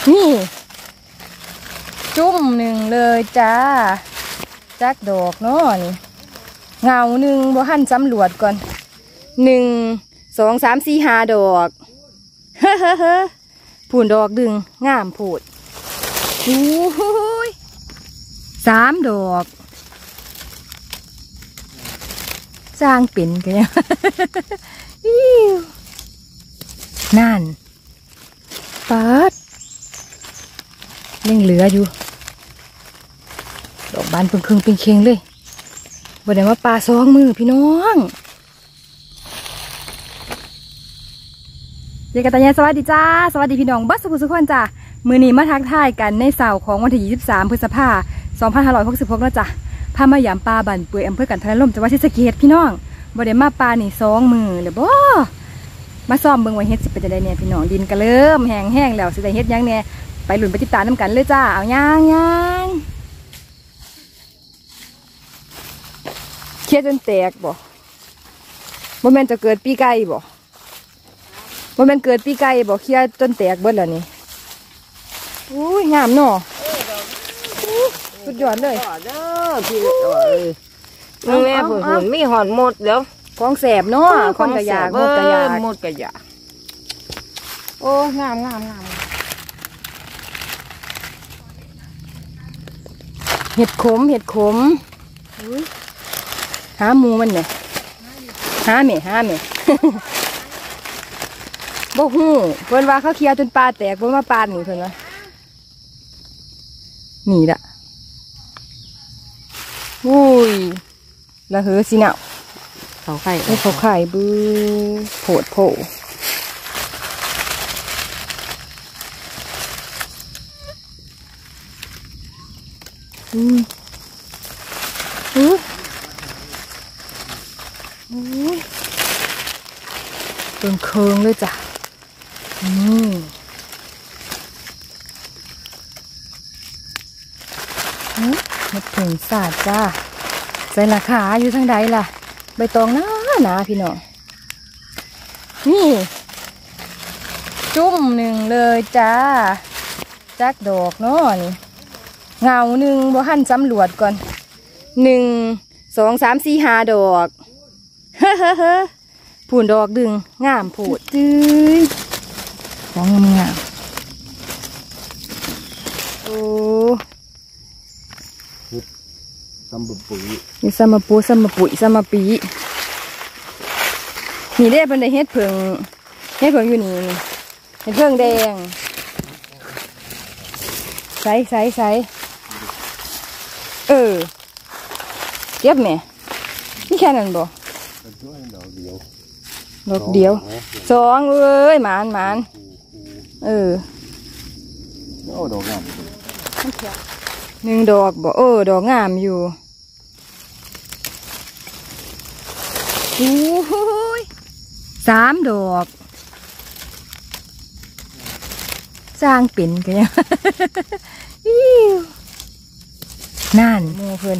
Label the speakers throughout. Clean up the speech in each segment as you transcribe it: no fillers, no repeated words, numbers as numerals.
Speaker 1: นี่จุ่มหนึ่งเลยจ้าจักดอกเนาะนี่เงาหนึ่งบ่หันสำรวจก่อน1 2 3 4 5ดอกเฮ้อผูนดอกดึงงามผูดโอ้ย3 ดอกสร้างเป็นกันยังนั่นปัดยังเหลืออยู่ดอกบานเป็นเป็นเค็งเลยบ่ได้ว่าปลา2 มือพี่น้องเจกันตาญาสวัสดีจ้าสวัสดีพี่น้องบัสสุขคนจ้ามือนี้มาทักทายกันในเสาร์ของวันที่23 พฤษภาคม 2566นะจ้ะพามายามปลาบันเปื่อยอำเภอกันทรลมจังหวัดศรีสะเกษพี่น้องบ่ได้มาปลานี่2 มือเลยบ่มาซ้อมเบิ่งไว้เฮ็ดสิเป็นจังได๋เนี่ยพี่น้องดินก็เริ่มแห้งแล้วสิได้เฮ็ดยังเนี่ยไปหลุนไปติดตามน้ำกันเลยจ้าเอาย่างเครียดจนแตกบ่แม่นจะเกิดปีไก่บ่แม่นเกิดปีไก่บ่เครียดจนแตกเบิดแล้วนี่อุ้ยงามเนาะสุดยอดเลย
Speaker 2: เด้อพี่น้องแม่ผุนมีหอดหมดแล้ว
Speaker 1: ของแสบเนาะคนกระยากหมดกระยาก
Speaker 2: หมดกระยากโอ้งาม
Speaker 1: เห็ดขมหาหมูมันเนี่ยหาเม่บ่ฮู้เพิ่นว่าเขาเคลียร์จนปลาแตกเพิ่นว่าปลาหนีเพิ่นว่านี่ละอุ้ยละเหอสิเนาะ
Speaker 2: เขาไข่
Speaker 1: บื้อโผดโผเป็นเคืองเลยจ้ะเห็ดผงสาดจ้าใส่ราคาอยู่ทางใดล่ะใบตองหนาพี่น้องนี่จุ่มหนึ่งเลยจ้าจักดอกเนาะนี่เงาหนึ่งบ่หันสำรวจก่อน1 2 3 4 5ดอกเฮ้อผูนดอกดึงงามผูดจื้อของงามโอ้
Speaker 2: ซัมปุ๋ย
Speaker 1: นี่ซัมปุ๋ยนี่ได้เป็นได้เฮ็ดเพิ่งอยู่นี่เฮ็ดเพิ่งแดงใส่เก็บแม่นี่แค่นั้นบ่ดอกเดียว2เอ้ยหมาน
Speaker 2: โอ้ดอกงาม
Speaker 1: 1 ดอกบ่ดอกงามอยู่3 ดอกสร้างเป็นกันยังนั่นโมเพิ่น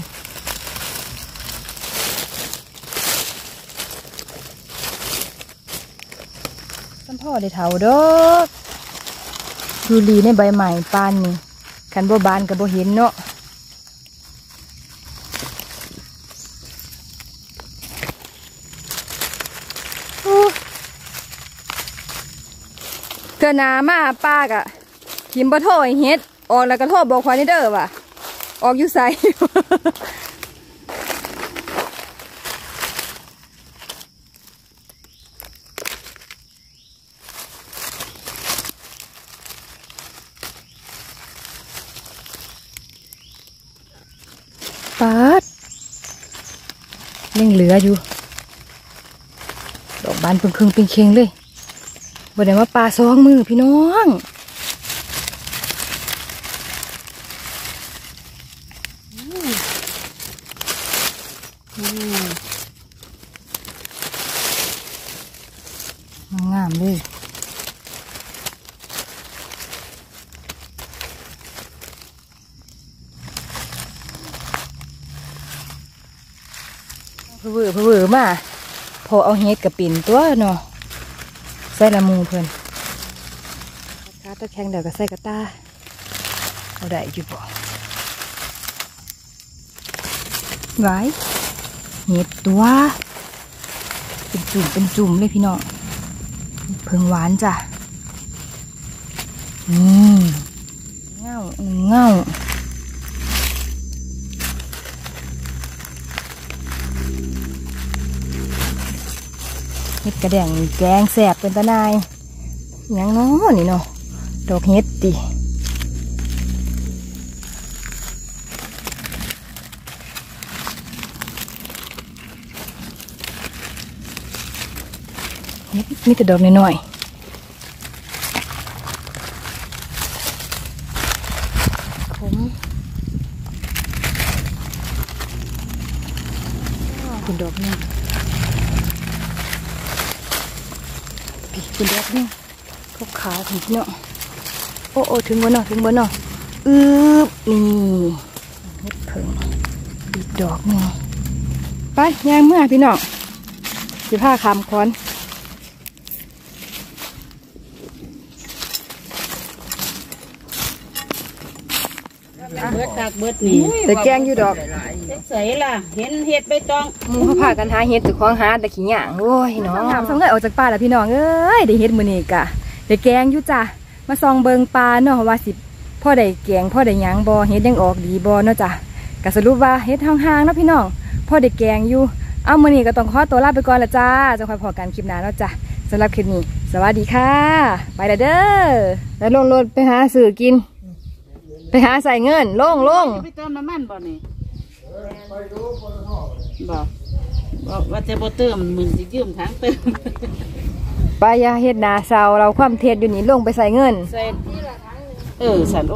Speaker 1: สัมพ่อได้เท่าดอกดูลีในใบใหม่ปานนี่คันบ่บานกับบ่เห็นเนาะเกิดหนามาป้ากะทิมบ่โทษเฮ็ดออกแล้วก็โทษบอกควายนี่เด้อว่ะออกอยู่ไสปัดยังเหลืออยู่ดอกบานเป็นเค็งเลยบ่ได้ว่าปลา2 มือพี่น้องงามเลยเผื่อมาพอเอาเฮ็ดกับปิ่นตัวเนาะใส่ละมูเพิ่นตะแคงเดี๋ยวก็ใส่กระตาเอาได้อยู่บ่ไว้เห็ดตัวเป็นจุ่มเลยพี่น้องเพิงหวานจ้ะเง่าเห็ดกระแดงแกงแสบเป็นตะนายยังน้อนี่เนาะดอกเห็ดดิเห็ดมีแต่ดอกน้อยๆผมคุณดอกนี่คุณดอกนี่ขาวถึงเนาะโอ้ถึงบนเนาะนี่เห็ดเพิ่งอีกดอกนึงไปย่างเมื่อพี่น้อง15 คำคอน
Speaker 2: เบิดตากเบิดนี่
Speaker 1: แต่แกงอยู่ดอก
Speaker 2: ใส่ล่ะเห็นเห็ดใบตอง
Speaker 1: มูเขาพากันหาเห็ดจุกของหาแต่ขี้หยางโอ้ยน้องทำเลยออกจากป่าแล้วพี่น้องเอ้ยได้เห็ดมื้อนี้กะได้แกงอยู่จ้ะมาซองเบิงปลาเนาะว่าสิพ่อได้แกงพ่อได้หยังบ่เห็ดยังออกดีบ่เนาะจ้ะก็สรุปว่าเห็ดห่างๆเนาะพี่น้องพ่อได้แกงอยู่เอามื้อนี้ก็ต้องขอตัวลาไปก่อนละจ้าจะคอยพอกันคลิปหน้าเนาะจ้ะสำหรับคลิปนี้สวัสดีค่ะไปแล้วเด้อแล้วลงรถไปหาซื้อกินไปหาใส่เงินลง
Speaker 2: ไปเติมน้ำมันบ่นี่บอกว่าจะบ่เติมมึงสิยืมทางเติม
Speaker 1: ไปยาเฮ็ดนาเซาเราความเท็จอยู่นี่ลงไปใส่เงิน
Speaker 2: ใส่สัน